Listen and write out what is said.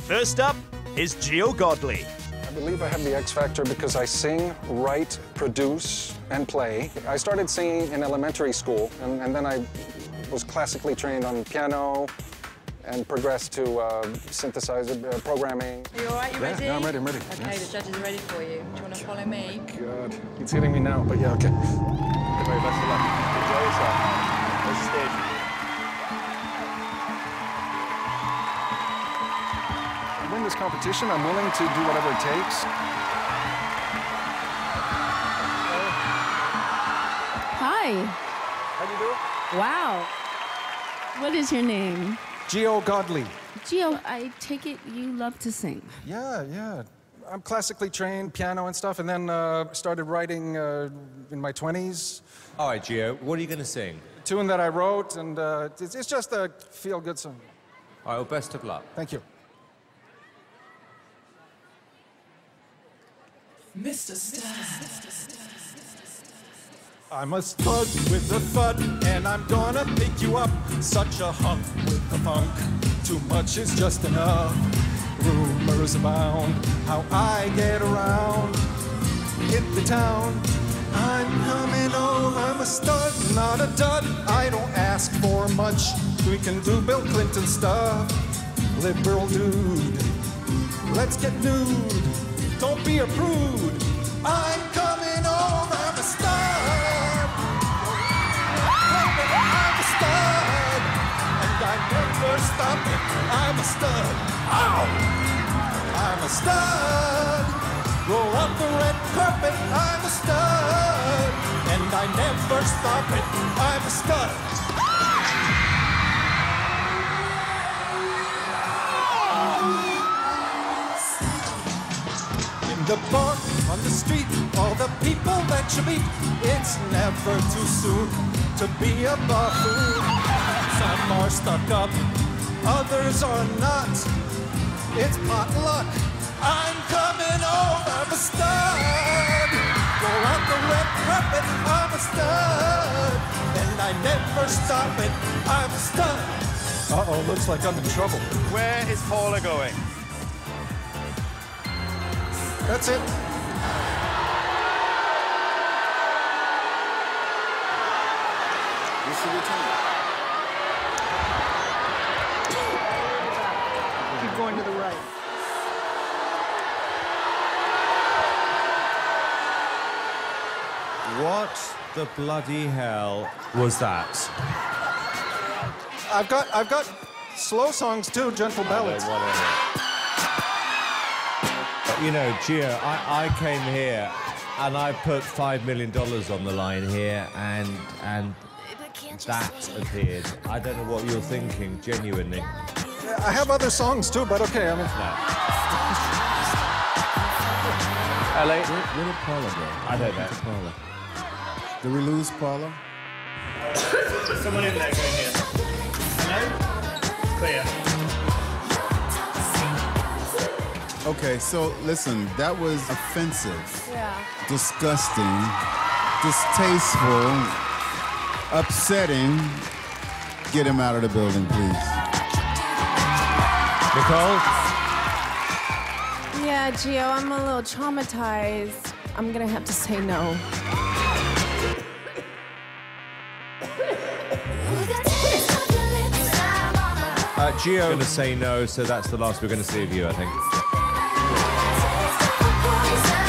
First up is Gio Godley. I believe I have the X factor because I sing, write, produce, and play. I started singing in elementary school, and then I was classically trained on piano and progressed to synthesizer programming. Are you all right? You ready? Yeah, I'm ready. Okay, the judges are ready for you. Do you want to follow me? God, it's hitting me now, but yeah, okay. Very best of luck. Enjoy yourself. There's the stage. I win this competition, I'm willing to do whatever it takes. Hi. How do you do it? Wow. What is your name? Gio Godley. Gio, I take it you love to sing. Yeah. I'm classically trained, piano and stuff, and then started writing in my 20s. All right, Gio, what are you going to sing? A tune that I wrote, and it's just a feel-good song. All right, well, best of luck. Thank you. Mr. Stan. I'm a stud with a thud, and I'm gonna pick you up. Such a hunk with the funk. Too much is just enough. Rumors abound how I get around. Hit the town. I'm coming home. I'm a stud, not a dud. I don't ask for much. We can do Bill Clinton stuff. Liberal dude. Let's get nude. Don't be a prude. I'm coming home. I'm a stud. I'm a stud. And I never stop it. I'm a stud. Ow! I'm a stud. Roll out the red carpet. I'm a stud. And I never stop it. I'm a stud. The bar, on the street, all the people that you meet, it's never too soon to be a buffoon. Some are stuck up, others are not. It's potluck. I'm coming home, I'm a stud. Go out the red carpet, I'm a stud. And I never stop it, I'm a stud. Uh-oh, looks like I'm in trouble. Where is Paula going? That's it. This is your time. Keep going to the right. What the bloody hell was that? I've got slow songs too, gentle ballads. You know, Gio, I came here and I put $5 million on the line here and that appeared. I don't know what you're thinking, genuinely. I have other songs too, but okay, I mean... LA? Where did Paula go? I don't know. Paula. Did we lose Paula? Someone in there going here. Hello? Clear. Okay, so listen, that was offensive. Yeah. Disgusting. Distasteful. Upsetting. Get him out of the building, please. Nicole? Yeah, Gio, I'm a little traumatized. I'm gonna have to say no. Gio going to say no, so that's the last we're going to see of you, I think.